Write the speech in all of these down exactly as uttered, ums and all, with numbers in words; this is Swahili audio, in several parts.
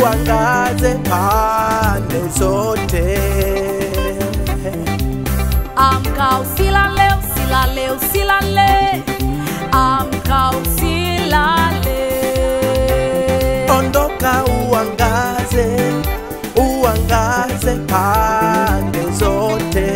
uangaze pande zote. Amka usilale, usilale, usilale. Amka usilale. Ondoka uangaze, uangaze pande zote.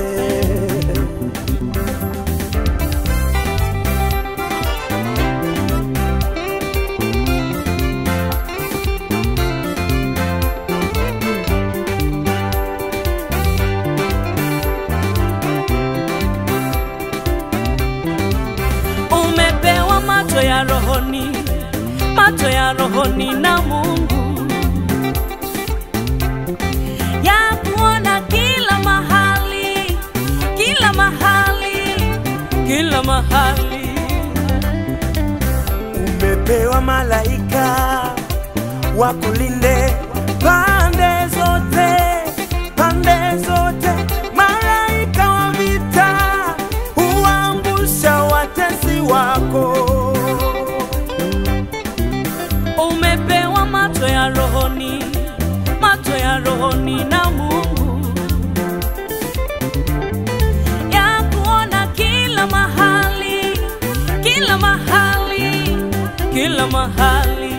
Umepewa macho ya rohoni, macho ya rohoni na Mungu, ya kuona kila mahali, kila mahali, kila mahali. Umepewa malaika wakulinde pande zote, pande zote. Malaika wa vita huangusha watesi wako. Umepewa macho ya rohoni, macho ya rohoni na Mungu, ya kuona kila mahali, kila mahali, kila mahali.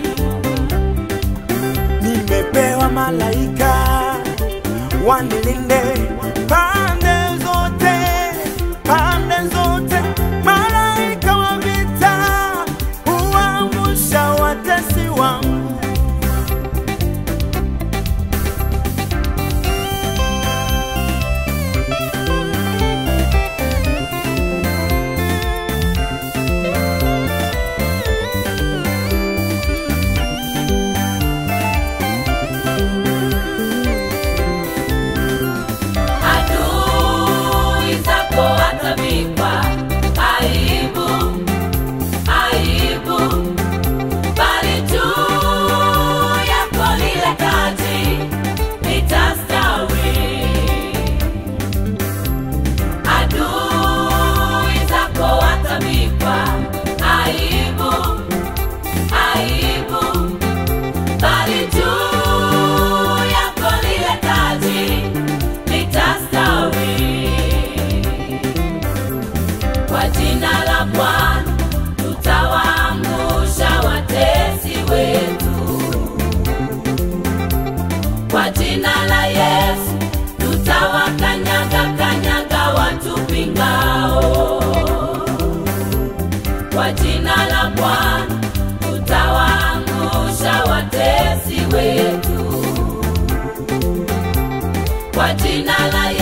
Nimepewa malaika wanilinde pande zote, pande zote. Malaika wa vita huangusha watesi wangu. Adui zako watavikwa aibu, aibu, bali juu yako lile taji litastawi. Adui zako watavikwa aibu, aibu, bali juu yako lile taji litastawi. Kwa jina la Bwana tutawaangusha watesi wetu. Kwa jina la Yesu tutawakanyaga kanyaga watupingao. Kwa jina la Bwana tutawaangusha watesi wetu. Kwa jina la Yesu